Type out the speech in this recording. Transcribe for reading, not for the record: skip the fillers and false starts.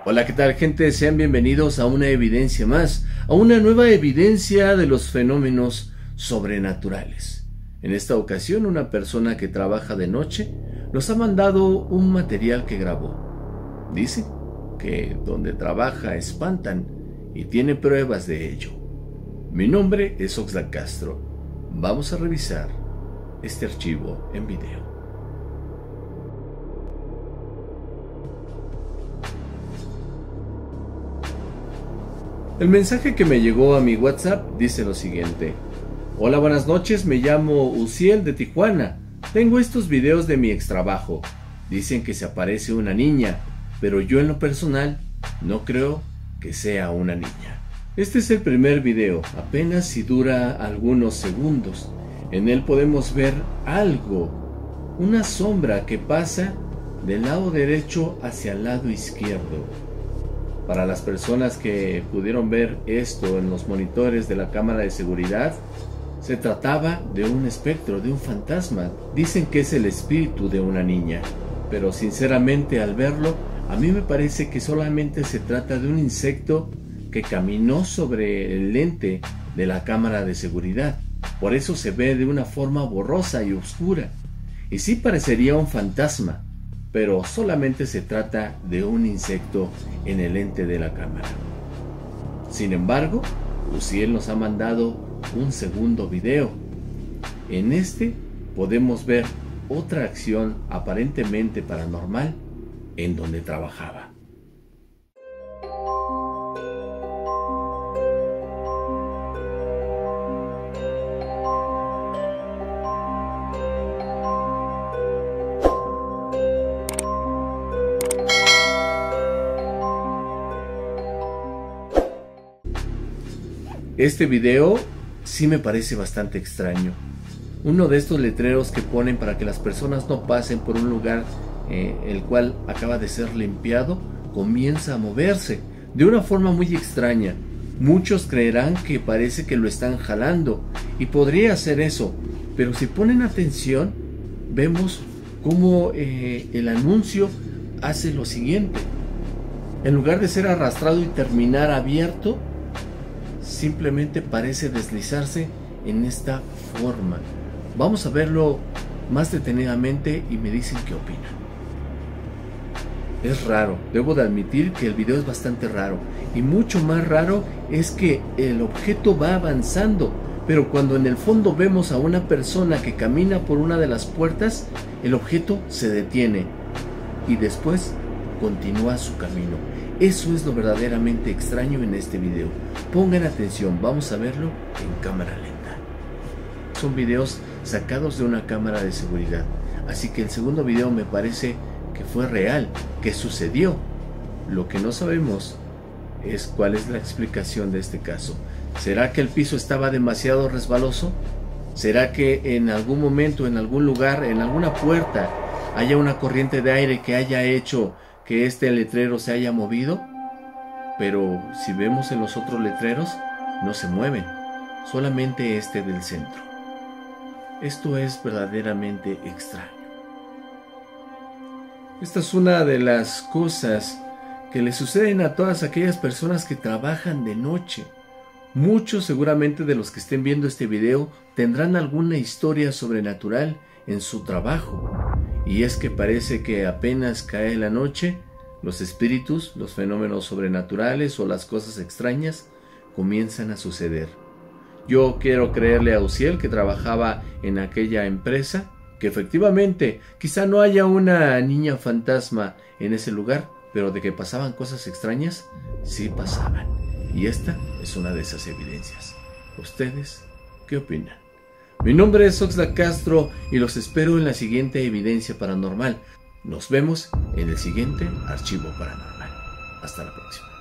Hola, ¿qué tal, gente? Sean bienvenidos a una evidencia más, a una nueva evidencia de los fenómenos sobrenaturales. En esta ocasión, una persona que trabaja de noche nos ha mandado un material que grabó. Dice que donde trabaja espantan y tiene pruebas de ello. Mi nombre es Oxlack Castro. Vamos a revisar este archivo en video. El mensaje que me llegó a mi WhatsApp dice lo siguiente: Hola, buenas noches, me llamo Uciel de Tijuana. Tengo estos videos de mi extrabajo. Dicen que se aparece una niña, pero yo en lo personal no creo que sea una niña. Este es el primer video, apenas si dura algunos segundos. En él podemos ver algo, una sombra que pasa del lado derecho hacia el lado izquierdo. Para las personas que pudieron ver esto en los monitores de la cámara de seguridad, se trataba de un espectro, de un fantasma. Dicen que es el espíritu de una niña, pero sinceramente al verlo, a mí me parece que solamente se trata de un insecto que caminó sobre el lente de la cámara de seguridad. Por eso se ve de una forma borrosa y oscura. Y sí parecería un fantasma, pero solamente se trata de un insecto en el lente de la cámara. Sin embargo, Uciel nos ha mandado un segundo video. En este podemos ver otra acción aparentemente paranormal en donde trabajaba. Este video sí me parece bastante extraño. Uno de estos letreros que ponen para que las personas no pasen por un lugar el cual acaba de ser limpiado, comienza a moverse de una forma muy extraña. Muchos creerán que parece que lo están jalando, y podría ser eso, pero si ponen atención, vemos cómo el anuncio hace lo siguiente. En lugar de ser arrastrado y terminar abierto, simplemente parece deslizarse en esta forma. Vamos a verlo más detenidamente y me dicen qué opinan. Es raro, debo de admitir que el video es bastante raro, y mucho más raro es que el objeto va avanzando, pero cuando en el fondo vemos a una persona que camina por una de las puertas, el objeto se detiene y después continúa su camino. Eso es lo verdaderamente extraño en este video. Pongan atención, vamos a verlo en cámara lenta. Son videos sacados de una cámara de seguridad, así que el segundo video me parece que fue real, que sucedió. Lo que no sabemos es cuál es la explicación de este caso. ¿Será que el piso estaba demasiado resbaloso? ¿Será que en algún momento, en algún lugar, en alguna puerta, haya una corriente de aire que haya hecho que este letrero se haya movido? Pero si vemos en los otros letreros, no se mueven, solamente este del centro. Esto es verdaderamente extraño. Esta es una de las cosas que le suceden a todas aquellas personas que trabajan de noche. Muchos seguramente de los que estén viendo este video tendrán alguna historia sobrenatural en su trabajo. Y es que parece que apenas cae la noche, los espíritus, los fenómenos sobrenaturales o las cosas extrañas comienzan a suceder. Yo quiero creerle a Uciel, que trabajaba en aquella empresa, que efectivamente quizá no haya una niña fantasma en ese lugar, pero de que pasaban cosas extrañas, sí pasaban. Y esta es una de esas evidencias. ¿Ustedes qué opinan? Mi nombre es Oxlack Castro y los espero en la siguiente evidencia paranormal. Nos vemos en el siguiente archivo paranormal. Hasta la próxima.